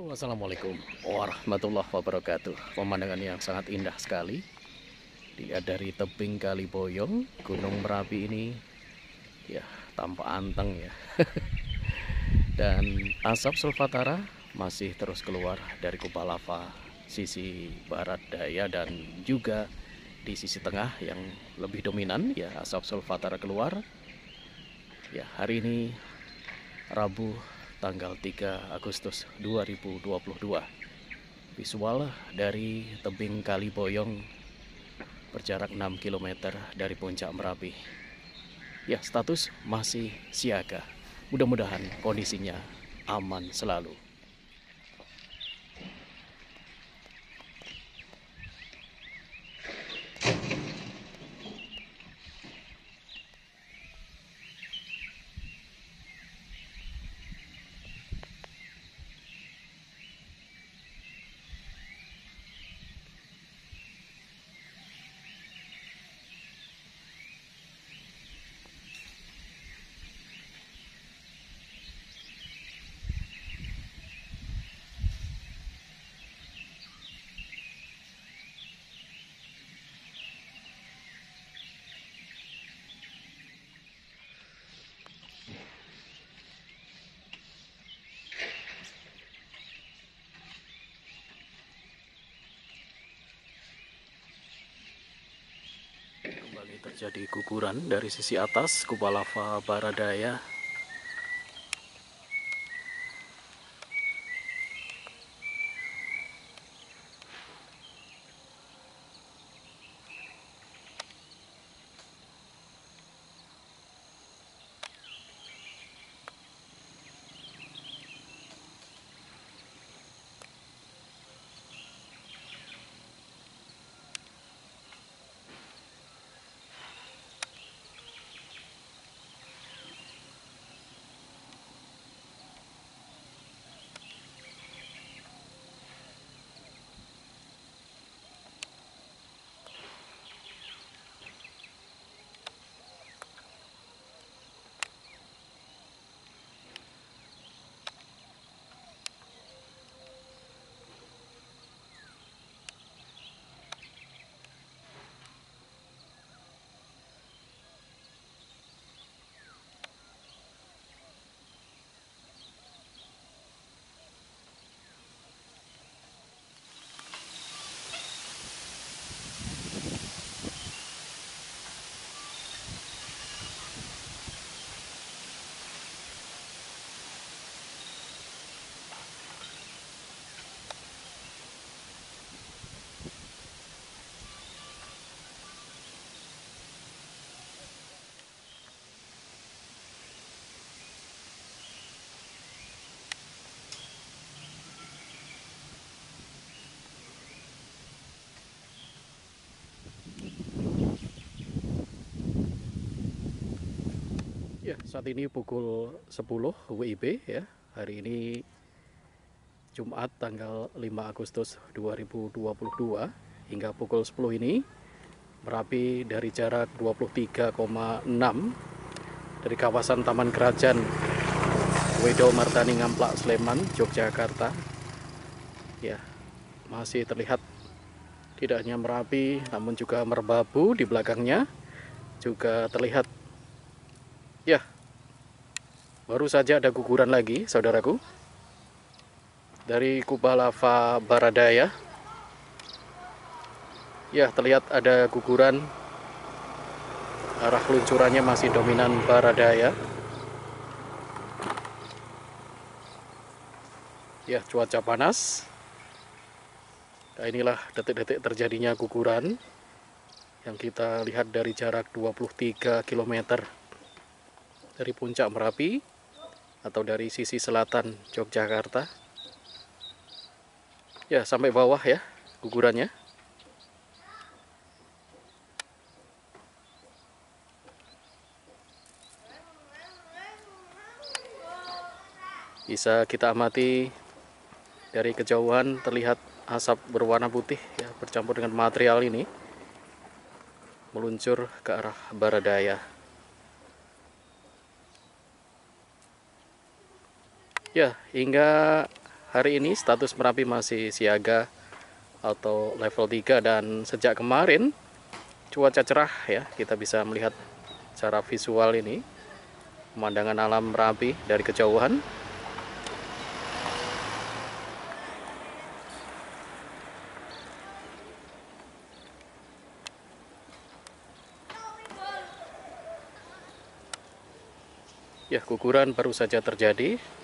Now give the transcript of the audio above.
Halo, assalamualaikum warahmatullahi wabarakatuh. Pemandangan yang sangat indah sekali. Dilihat dari tebing Kali Boyong, Gunung Merapi ini, ya tanpa anteng ya. Dan asap sulfatara masih terus keluar dari kubah lava sisi barat daya dan juga di sisi tengah yang lebih dominan ya asap sulfatara keluar. Ya, hari ini Rabu tanggal 3 Agustus 2022. Visual dari tebing Kali Boyong berjarak 6 km dari puncak Merapi. Ya, status masih siaga. Mudah-mudahan kondisinya aman selalu. Kembali terjadi guguran dari sisi atas kubah lava Baradaya. Ya, saat ini pukul 10 WIB ya. Hari ini Jumat tanggal 5 Agustus 2022 hingga pukul 10 ini Merapi dari jarak 23,6 dari kawasan Taman Kerajaan Wedo Martani Ngamplak Sleman, Yogyakarta. Ya, masih terlihat tidak hanya Merapi namun juga Merbabu di belakangnya juga terlihat. Ya, baru saja ada guguran lagi, saudaraku, dari kubah lava Baradaya. Ya, terlihat ada guguran. Arah luncurannya masih dominan Baradaya. Ya, cuaca panas. Nah, inilah detik-detik terjadinya guguran yang kita lihat dari jarak 23 km dari puncak Merapi atau dari sisi selatan Yogyakarta. Ya, sampai bawah ya gugurannya. Bisa kita amati dari kejauhan terlihat asap berwarna putih ya bercampur dengan material ini meluncur ke arah Baradaya. Ya, hingga hari ini status Merapi masih siaga atau level 3, dan sejak kemarin cuaca cerah ya, kita bisa melihat secara visual ini pemandangan alam Merapi dari kejauhan. Ya, guguran baru saja terjadi